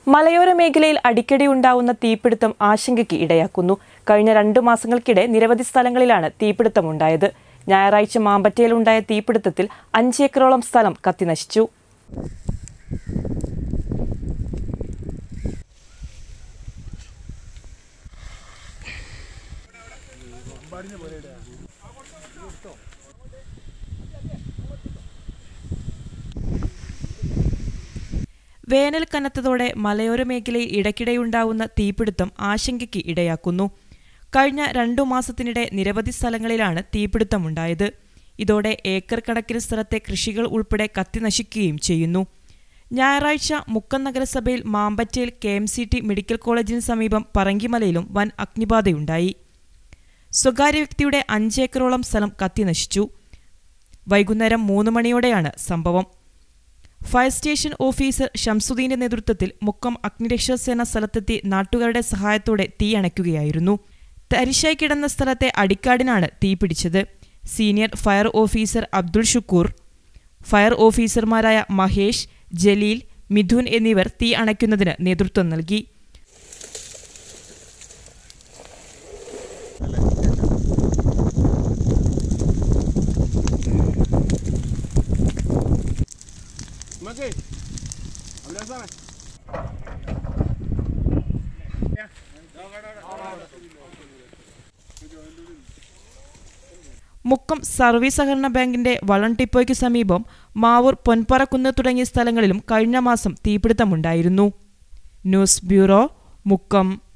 മലയോര മേഖലയിൽ അടിക്കടി ഉണ്ടാവുന്ന തീപിടുത്തം ആശങ്കയ്ക്ക് ഇടയാക്കുന്നു. കഴിഞ്ഞ 2 മാസങ്ങൾക്കിടെ നിരവധി സ്ഥലങ്ങളിലാണ് തീപിടുത്തമുണ്ടായത്. ഞായറാഴ്ച മാമ്പറ്റയിലുണ്ടായ തീപിടുത്തത്തിൽ 5 ഏക്കറോളം സ്ഥലം കത്തിനശിച്ചു. വേനൽ കനത്തതോടെ മലയോര മേഖലയിൽ ഇടയ്ക്കിടെയുണ്ടാവുന്ന തീപിടുത്തം ആശങ്കയ്ക്ക് ഇടയാക്കുന്നു. കഴിഞ്ഞ 2 മാസത്തിനിടെ നിരവധി സ്ഥലങ്ങളിലാണ് തീപിടുത്തമുണ്ടായത്. ഇതോടെ ഏക്കർ കണക്കിന് സ്ഥലത്തെ കൃഷികൾ ഉൾപ്പെടെ കത്തിനശിക്കുകയും ചെയ്യുന്നു. ഞായറാഴ്ച മുക്കം നഗരസഭയിൽ മാമ്പറ്റയിൽ KMCT മെഡിക്കൽ കോളേജിന് സമീപം പറങ്കിമലയിലും വൻ അഗ്നിബാധയുണ്ടായി. സ്വകാര്യ വ്യക്തിയുടെ 5 ഏക്കറോളം സ്ഥലം കത്തിനശിച്ചു. വൈകുന്നേരം 3 മണിയോടെയാണ് സംഭവം. ഫയർ സ്റ്റേഷൻ ഓഫീസർ ഷംസുദ്ദീന്റെ നേതൃത്വത്തിൽ മുക്കം അഗ്നിരക്ഷാസേന സ്ഥലത്തെത്തി നാട്ടുകാരുടെ സഹായത്തോടെ തീ അണയ്ക്കുകയായിരുന്നു. തരിശായി കിടന്ന സ്ഥലത്തെ അടിക്കാടിനാണ് തീപിടിച്ചത്. Senior fire officer Abdul Shukoor, fire ഓഫീസർമാരായ മഹേഷ്, ജലീൽ, മിഥുൻ എന്നിവർ തീ അണയ്ക്കുന്നതിന് നേതൃത്വം നൽകി. മുക്കം സർവീസ് സഹകരണ ബാങ്കിന്റെ വളം ഡിപ്പോയ്ക്ക് സമീപം മാവൂർ, പൊൻപറക്കുന്ന് തുടങ്ങിയ സ്ഥലങ്ങളിലും കഴിഞ്ഞ മാസം തീപിടുത്തമുണ്ടായിരുന്നു. News bureau, Mukkam.